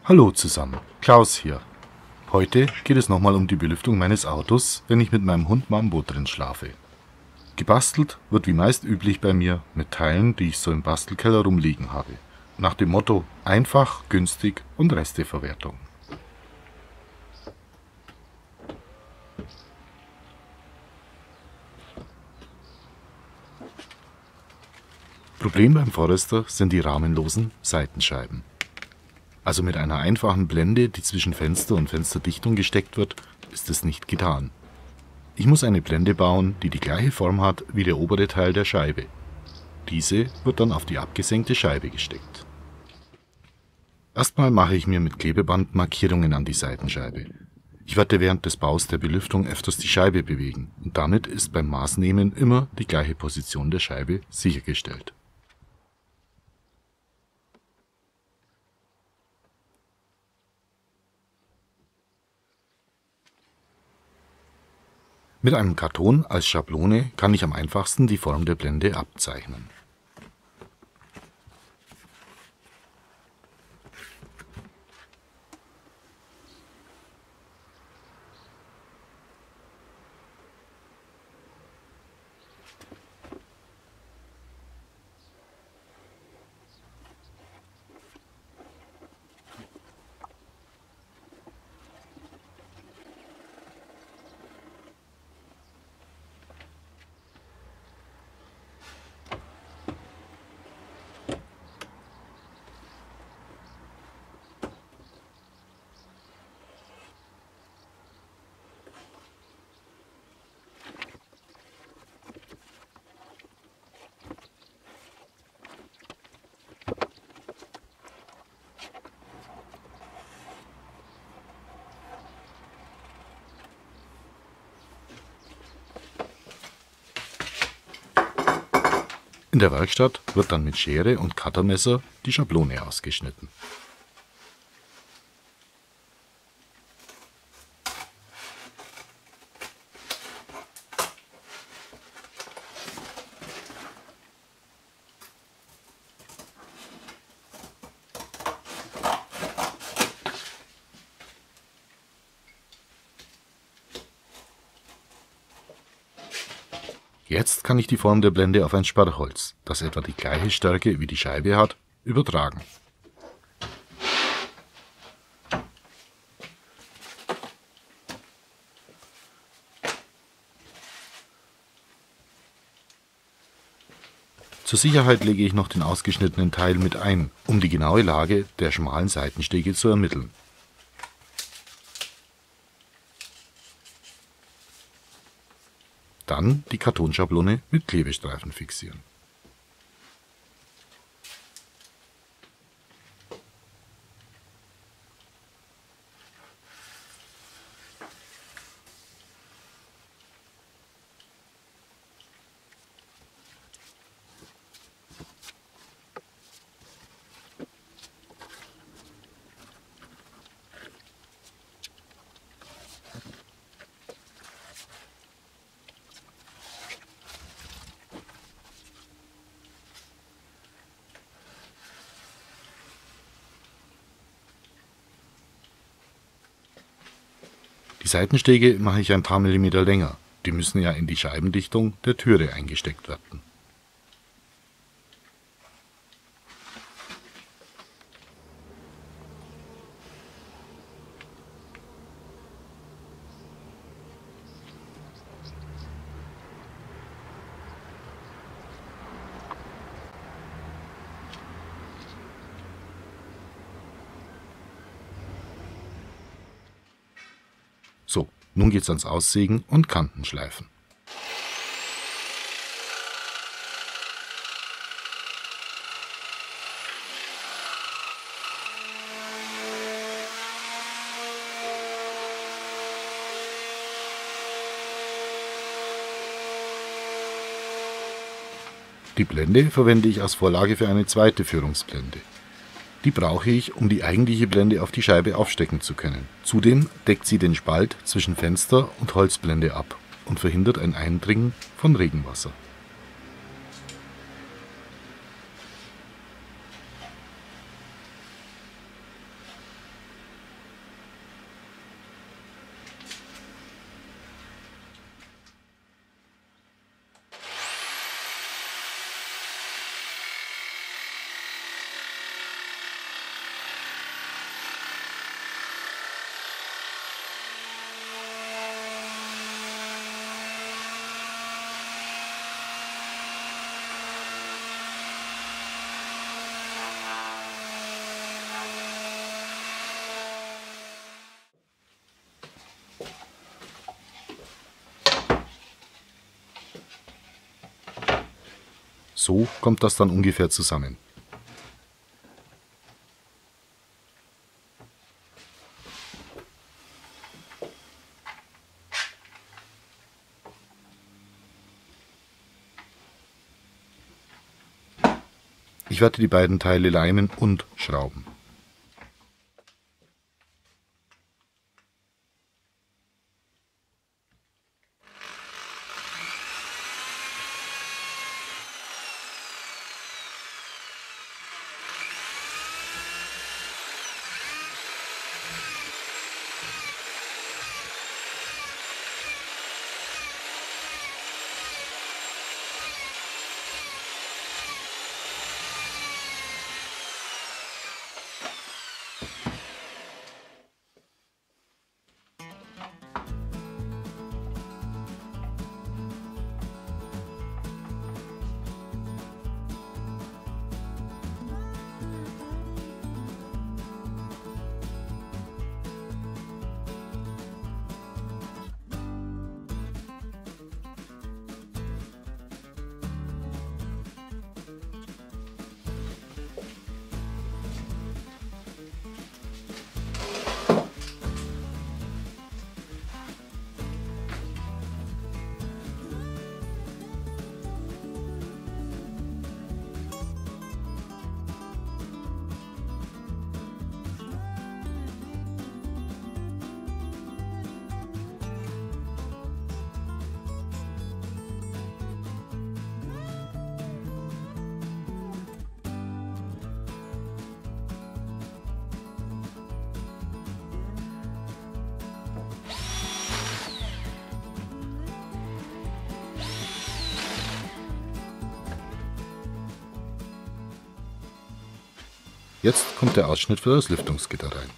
Hallo zusammen, Klaus hier. Heute geht es nochmal um die Belüftung meines Autos, wenn ich mit meinem Hund Mambo drin schlafe. Gebastelt wird wie meist üblich bei mir mit Teilen, die ich so im Bastelkeller rumliegen habe. Nach dem Motto einfach, günstig und Resteverwertung. Problem beim Forester sind die rahmenlosen Seitenscheiben. Also mit einer einfachen Blende, die zwischen Fenster und Fensterdichtung gesteckt wird, ist es nicht getan. Ich muss eine Blende bauen, die die gleiche Form hat wie der obere Teil der Scheibe. Diese wird dann auf die abgesenkte Scheibe gesteckt. Erstmal mache ich mir mit Klebeband Markierungen an die Seitenscheibe. Ich werde während des Baus der Belüftung öfters die Scheibe bewegen und damit ist beim Maßnehmen immer die gleiche Position der Scheibe sichergestellt. Mit einem Karton als Schablone kann ich am einfachsten die Form der Blende abzeichnen. In der Werkstatt wird dann mit Schere und Cuttermesser die Schablone ausgeschnitten. Jetzt kann ich die Form der Blende auf ein Sperrholz, das etwa die gleiche Stärke wie die Scheibe hat, übertragen. Zur Sicherheit lege ich noch den ausgeschnittenen Teil mit ein, um die genaue Lage der schmalen Seitenstege zu ermitteln. Dann die Kartonschablone mit Klebestreifen fixieren. Die Seitenstege mache ich ein paar Millimeter länger, die müssen ja in die Scheibendichtung der Türe eingesteckt werden. So, nun geht's ans Aussägen und Kantenschleifen. Die Blende verwende ich als Vorlage für eine zweite Führungsblende. Die brauche ich, um die eigentliche Blende auf die Scheibe aufstecken zu können. Zudem deckt sie den Spalt zwischen Fenster und Holzblende ab und verhindert ein Eindringen von Regenwasser. So kommt das dann ungefähr zusammen. Ich werde die beiden Teile leimen und schrauben. Jetzt kommt der Ausschnitt für das Lüftungsgitter rein.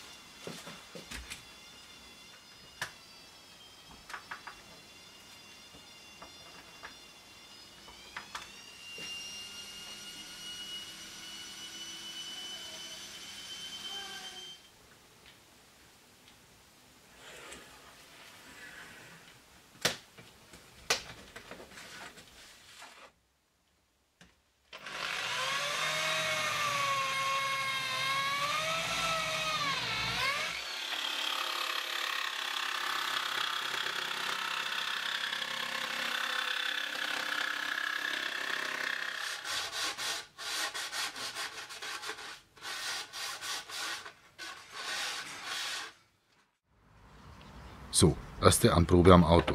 So, erste Anprobe am Auto.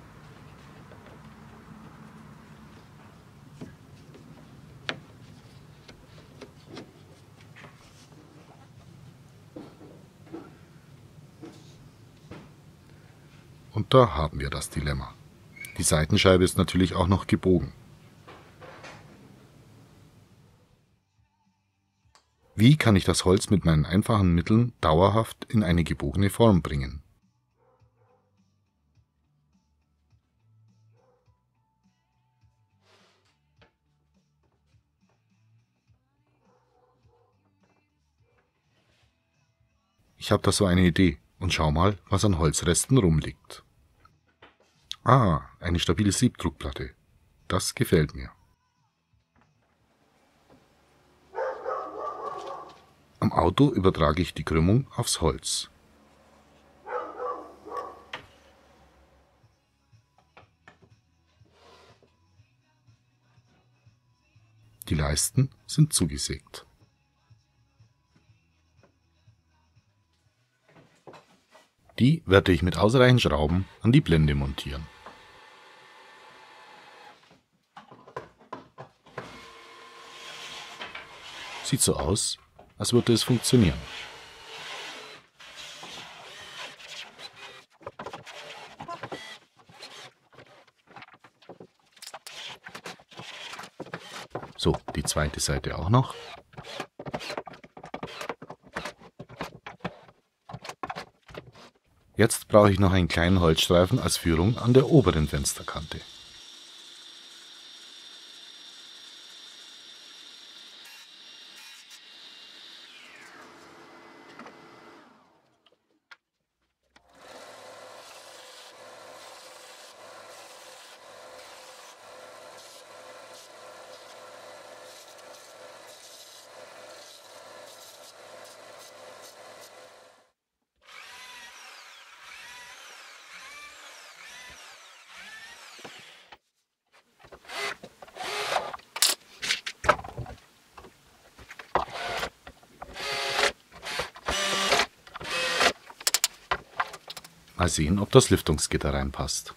Und da haben wir das Dilemma. Die Seitenscheibe ist natürlich auch noch gebogen. Wie kann ich das Holz mit meinen einfachen Mitteln dauerhaft in eine gebogene Form bringen? Ich habe da so eine Idee und schau mal, was an Holzresten rumliegt. Ah, eine stabile Siebdruckplatte. Das gefällt mir. Am Auto übertrage ich die Krümmung aufs Holz. Die Leisten sind zugesägt. Die werde ich mit ausreichend Schrauben an die Blende montieren. Sieht so aus, als würde es funktionieren. So, die zweite Seite auch noch. Jetzt brauche ich noch einen kleinen Holzstreifen als Führung an der oberen Fensterkante. Mal sehen, ob das Lüftungsgitter reinpasst.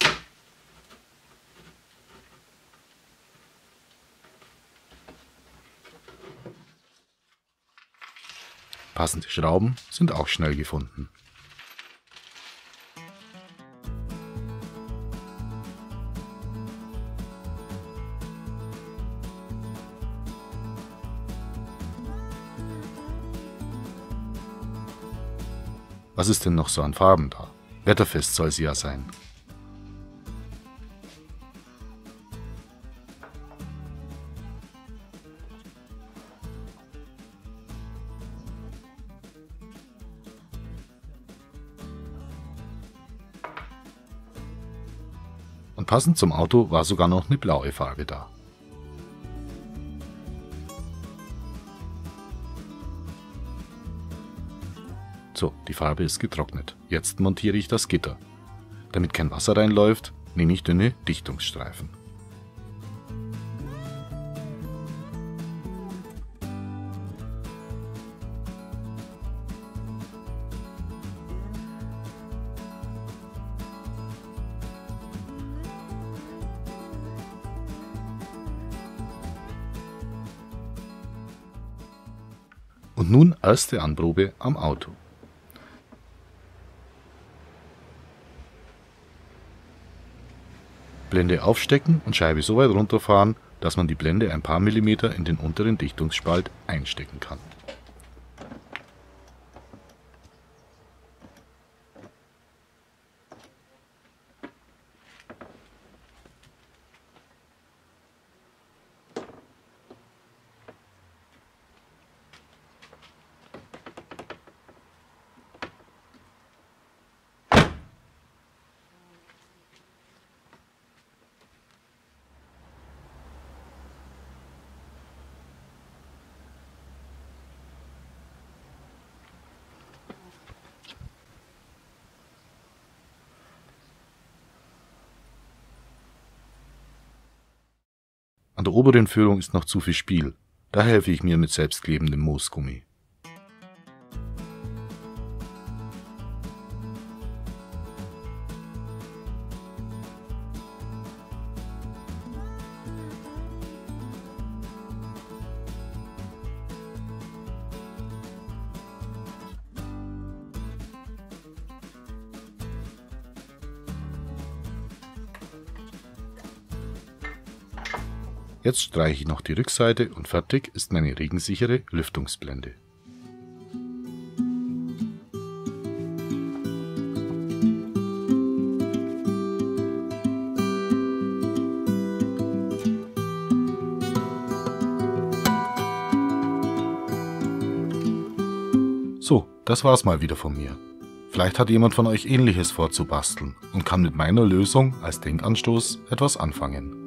Passende Schrauben sind auch schnell gefunden. Was ist denn noch so an Farben da? Wetterfest soll sie ja sein. Und passend zum Auto war sogar noch eine blaue Farbe da. So, die Farbe ist getrocknet. Jetzt montiere ich das Gitter. Damit kein Wasser reinläuft, nehme ich dünne Dichtungsstreifen. Und nun erste Anprobe am Auto. Blende aufstecken und Scheibe so weit runterfahren, dass man die Blende ein paar Millimeter in den unteren Dichtungsspalt einstecken kann. An der oberen Führung ist noch zu viel Spiel, da helfe ich mir mit selbstklebendem Moosgummi. Jetzt streiche ich noch die Rückseite und fertig ist meine regensichere Lüftungsblende. So, das war's mal wieder von mir. Vielleicht hat jemand von euch Ähnliches vorzubasteln und kann mit meiner Lösung als Denkanstoß etwas anfangen.